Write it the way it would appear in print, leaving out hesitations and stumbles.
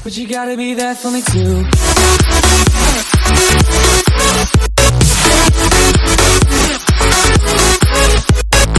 but you gotta be there for me too.